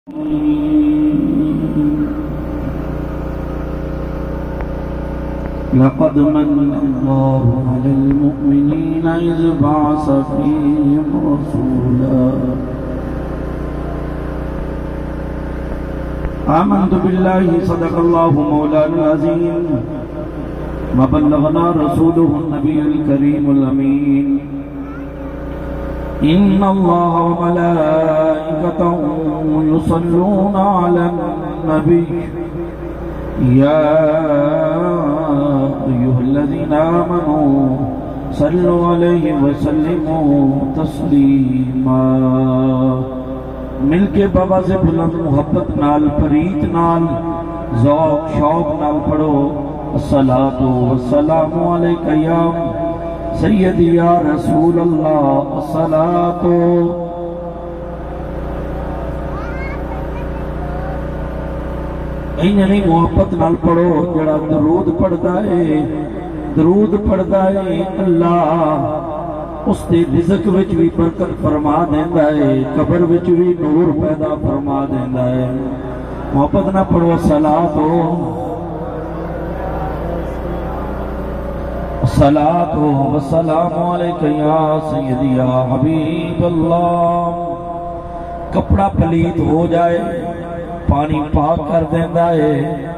لقد من الله على المؤمنين إذ بعث فيهم رسولا آمنت بالله صدق الله مولانا العظيم وبلغنا رسوله النبي الكريم الأمين إن الله وملائكته يصلون على النبي يا أيها الذين آمنوا صلوا عليه وسلموا تسلیما۔ مل کے بابا سے بلند محبت نال پریت نال ذوق شوق نال پڑھو الصلاۃ والسلام علیک یا سیدی یا رسول اللہ الصلاۃ نہیں محبت نال پڑھو جڑا درود پڑھدا ہے اللہ اس دے رزق وچ بھی برکت فرما دیندا ہے، قبر وچ بھی نور پیدا فرما دیندا ہے۔ محبت نہ پڑھو صلاۃ والسلام علیک یا سیدی یا حبیب اللہ۔ کپڑا پلیت ہو جائے پانی پاک کر دیندا ہے،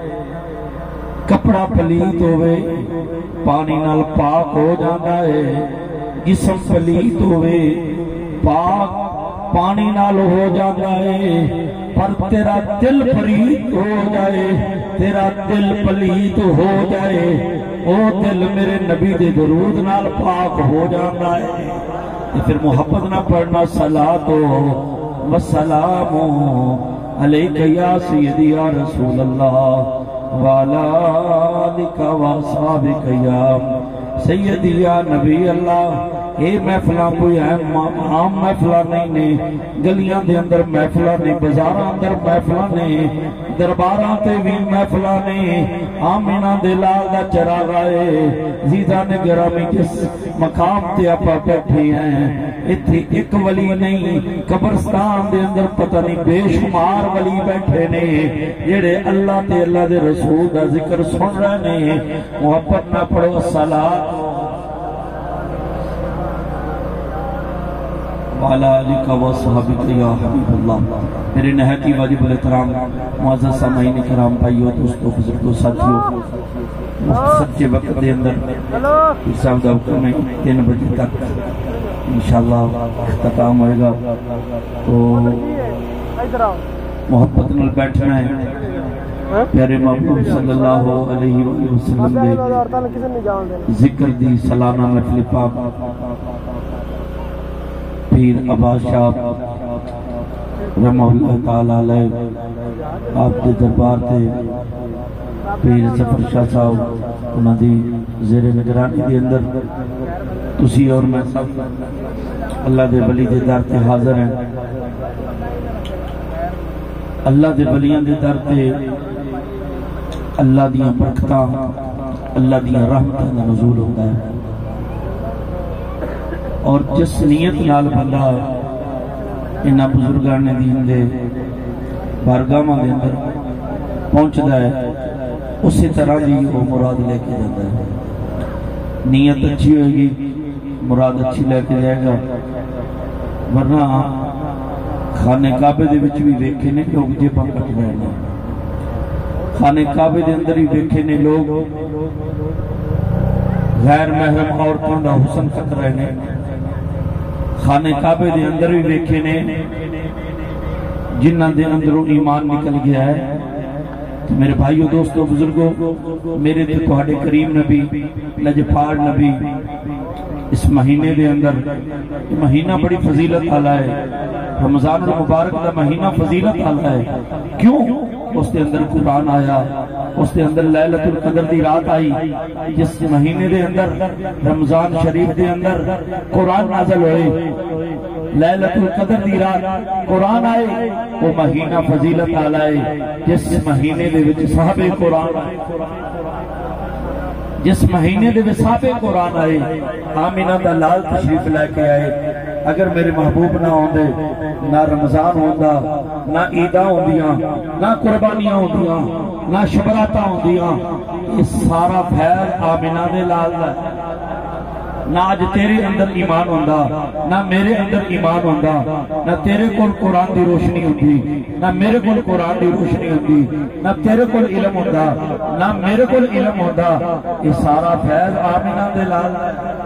کپڑا پلیت ہوئے پانی نال پاک ہو جاتا ہے، جسم پلیت ہوئے پاک پانی نال ہو جاتا ہے، پر تیرا دل پلیت ہو جائے، تیرا دل پلیت ہو جائے، او دل میرے نبی دے درود نال پاک ہو جاتا ہے۔ پھر محبت نہ پڑھنا صلاۃ والسلام علیک یا سیدی یا رسول اللہ وعلی آلک واصحابک یا سیدی یا نبی اللہ۔ اے محفلہ کوئی عام محفلہ نہیں نے، گلیاں دے اندر محفلہ نہیں، بازاراں اندر محفلہ نہیں، درباراں تے بھی محفلہ نہیں۔ آمینہ دے لال دا چراغ آئے زیدان گرامی جس مقام تے اپا بیٹھے ہیں، اتھی ایک ولی نہیں، قبرستان دے اندر پتہ نہیں بے شمار ولی بیٹھے نے جڑے اللہ تے اللہ دے رسول دا ذکر سن رہے نے۔ محبت نہ پڑھو صلاۃ وعلی آلک واصحابک یا حبیب اللہ۔ میرے نہایت ہی واجب الاحترام معزز سامعین کرام بھائیو دوستو بزرگو ساتھیو، سچے وقت دے اندر پیر صاحب دا حکم ہے 3 بجے تک انشاءاللہ اختتام ہوئے گا، تو محبت نال بیٹھنا ہے۔ پیارے محبوب صلی اللہ علیہ وسلم دے ذکر دی سالانہ محفل پاک پیر عباس شاہ رحمہ اللہ تعالیٰ علیہ آپ دے دربار تے پیر ظفر شاہ صاحب انہاں دی زیر نگرانی دے اندر تسی اور میں سب اللہ دے ولی دے در تے حاضر ہیں۔ اللہ دے ولیاں دے در تے اللہ دیاں برکتاں اللہ دیاں رحمتاں دا نزول ہوتا ہے، اور جس نیت نال بندہ انہاں بزرگان دین دے بارگاہاں دے اندر پہنچدا ہے اسی طرح دی وہ مراد لے کے جاتا ہے۔ نیت اچھی ہوئے گی مراد اچھی لے کے جائے گا، ورنہ خانے کعبے دے وچ بھی ویکھے نے لوگ جیباں کٹ رہے ہیں، خانے کعبے دے اندر ہی ویکھے نے لوگ غیر محرم عورتوں دا حسن کٹ رہے ہیں، خانے کعبے دے اندر بھی ویکھے نے جنہاں دے اندروں ایمان نکل گیا ہے۔ تو میرے بھائیو دوستو بزرگو، میرے تے تہاڈے کریم نبی لجپال نبی اس مہینے دے اندر، یہ مہینہ بڑی فضیلت والا ہے، رمضان المبارک دا مہینہ فضیلت والا ہے۔ کیوں؟ اس دے اندر قرآن آیا، اس دے اندر لیلۃ القدر دی رات آئی، جس مہینے دے اندر رمضان شریف دے اندر قرآن نازل ہوئے، لیلۃ القدر دی رات قرآن آئے، وہ مہینہ فضیلت والا ہے جس مہینے دے وچ صحابہ قرآن آئے، جس مہینے دے وچ صحابہ قرآن آئے۔ آمینہ دا لال تشریف لے کے آئے، اگر میرے محبوب نہ ہوندے نہ رمضان ہوندا نہ عیداں ہوندیاں نہ قربانیاں ہوندیاں نہ شبراتاں ہوندیاں یہ سارا فیض آمنہ دے لال دا نہ آج تیرے اندر ایمان ہوندا نہ میرے اندر ایمان ہوندا نہ تیرے کول قرآن دی روشنی ہوندی نہ میرے کول قرآن دی روشنی ہوندی نہ تیرے کول علم ہوندا نہ میرے کول علم ہوندا یہ سارا فیض آمنہ دے لال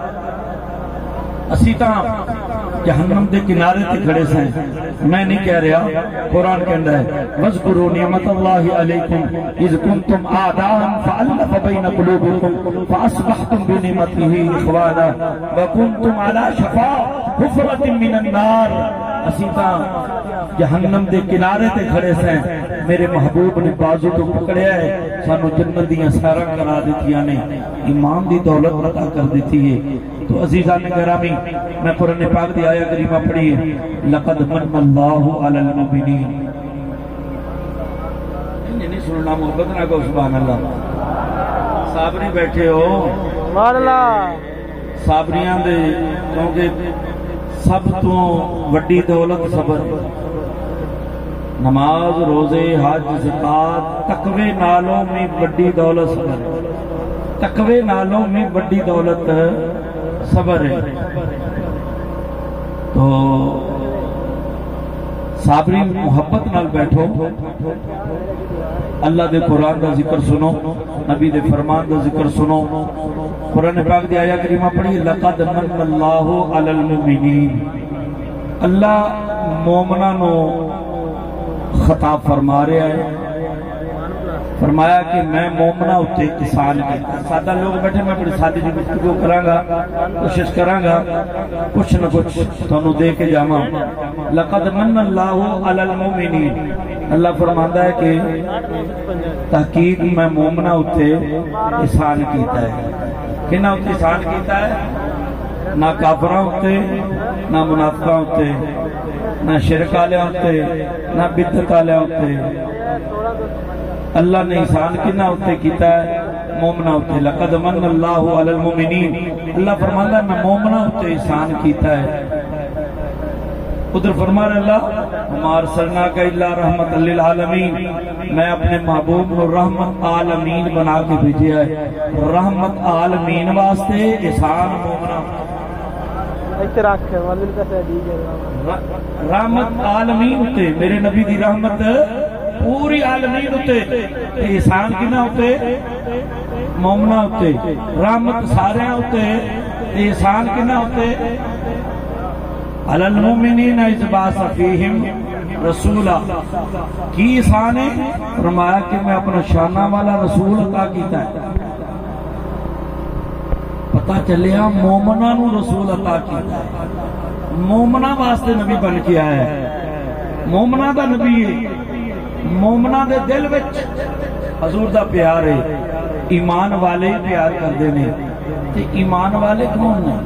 اسی تاں جہنم دے کنارے تے کھڑے سے میں نہیں کہہ رہا قرآن کہندا ہے وَاذْكُرُوا نِعْمَةَ اللَّهِ عَلَيْكُمْ إِذْ كُنْتُمْ أَعْدَاءً فَأَلَّفَ بَيْنَ قُلُوبِكُمْ فَأَصْبَحْتُمْ بِنِعْمَتِهِ إِخْوَانًا وَكُنْتُمْ عَلَى شَفَا حُفْرَةٍ مِّنَ النَّارِ اسی طرح جہنم دے کنارے تے کھڑے سے میرے محبوب نے بازو تو پکڑیا ہے سانو جنت دیاں سیراں کرا دتیاں نے ایمان دی دولت عطا کر دیتی ہے تو عزیزان گرامی میں قرآن پاک دی آیہ کریمہ پڑھی ہے لقد من اللہ علی المؤمنین نہیں سننا محبت نہ کو سبحان اللہ صابری بیٹھے ہو سبحان اللہ صابریاں دے کیونکہ سب تو وڈی دولت صبر نماز روزے حج زکات تقوی نالوں میں وڈی دولت صبر تقوی نالوں میں وڈی دولت صبر ہے تو صابری محبت نال بیٹھو اللہ دے قرآن دا ذکر سنو نبی دے فرمان دا ذکر سنو قرآن پاک دی آیہ کریمہ پڑھی لقد من اللہ علی المؤمنین اللہ مومنہ نو خطاب فرما رہا ہے فرمایا کہ میں مومنہ ہوتے احسان کیتا سادہ لوگ بیٹھے میں بڑی سادی جی گفتگو کراں گا کوشش کراں گا کچھ نہ کچھ تانوں دے کے جاواں لقد من اللہ علی المؤمنین اللہ فرماندا ہے کہ تحقیق میں مومنہ ہوتے احسان کیتا ہے کنہ ہوتے احسان کیتا ہے نہ کافراں ہوتے نہ منافقاں ہوتے نہ شرک والے ہوتے نہ بدعت والے ہوتے اللہ نے احسان کنہ ہوتے کیتا ہے مومنہ ہوتے لقد من اللہ علی المؤمنین اللہ فرماتا ہے میں مومنہ ہوتے احسان کیتا ہے ادھر فرما رہا اللہ ہمار سرنا کا اللہ رحمت للعالمین میں اپنے محبوب کو رحمت عالمین بنا کے بھیجیا ہے رحمت عالمین واسطے احسان مومنہ رحمت عالمین ہوتے میرے نبی دی رحمت پوری عالمین ہوتے احسان کنا ہوتے مومنہ ہوتے رحمت سارے ہوتے احسان کنا ہوتے علی المؤمنین اذ بعث فیہم رسولا کی احسان ہے فرمایا کہ میں اپنا شانہ والا رسول عطا کیتا ہے پتہ چلیا مومنہ نو رسول عطا کیتا ہے مومنہ واسطے نبی بن کے آیا ہے مومنہ دا نبی ہے مومنہ دے دل وچ حضور دا پیار ہے ایمان والے پیار کر دینے تے ایمان والے کون نے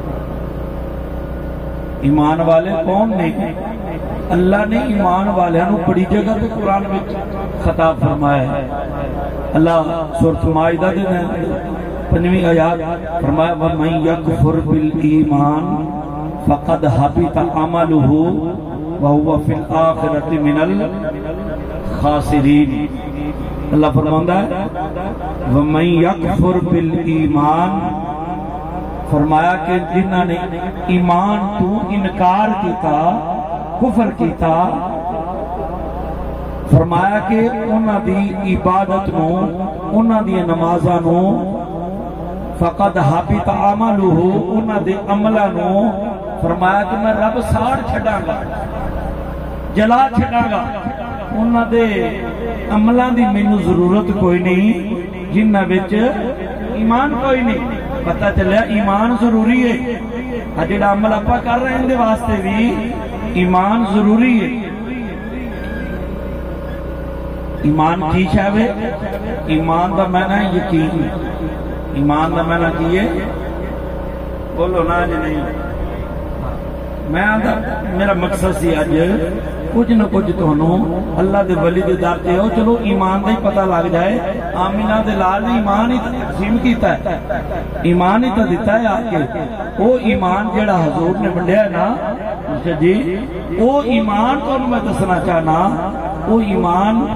ایمان والے کون نے اللہ نے ایمان والے نو بڑی جگہ تے قرآن وچ خطاب فرمایا ہے اللہ سورۃ مائدہ دے 5ویں آیات فرمایا وَمَن يَكْفُرْ بِالْإِيمَانِ فَقَدْ حَبِطَ عَمَلُهُ وَهُوَ فِي الْآخِرَةِ مِنَ الْخَاسِرِينَ اللہ فرماندا ہے وَمَن يَكْفُرْ بِالْإِيمَانِ فرمایا کہ جنہاں نے ایمان تو انکار کیتا کفر کیتا فرمایا کہ انہاں دی عبادت نو انہاں دی نمازاں نو فقد حبط عملہ انہاں دے عملاں نو فرمایا کہ میں رب ساڑ چھڑاں گا جلا چھڑاں گا انہاں دے عملاں دی مینوں ضرورت کوئی نہیں جنہاں وچ ایمان کوئی نہیں پتہ چلیا ایمان ضروری ہے جڑا عمل اپا کر رہے ہیں دے واسطے بھی ایمان ضروری ہے ایمان کی شاوے ایمان دا معنی یقین ایمان دا معنی کی ہے بولو نا جی نہیں میں آدھا میرا مقصد سی آج کچھ نہ کچھ تہنوں اللہ دے ولی دے در تے ہو چلو ایمان دا ہی پتہ لگ جائے آمینہ دے لال نے ایمان ہی تقسیم کیتا ہے ایمان ہی تا دیتا ہے آپ کے وہ ایمان جڑا حضور نے بنڈیا ہے نا جی وہ ایمان تو میں دسنا چاہنا وہ ایمان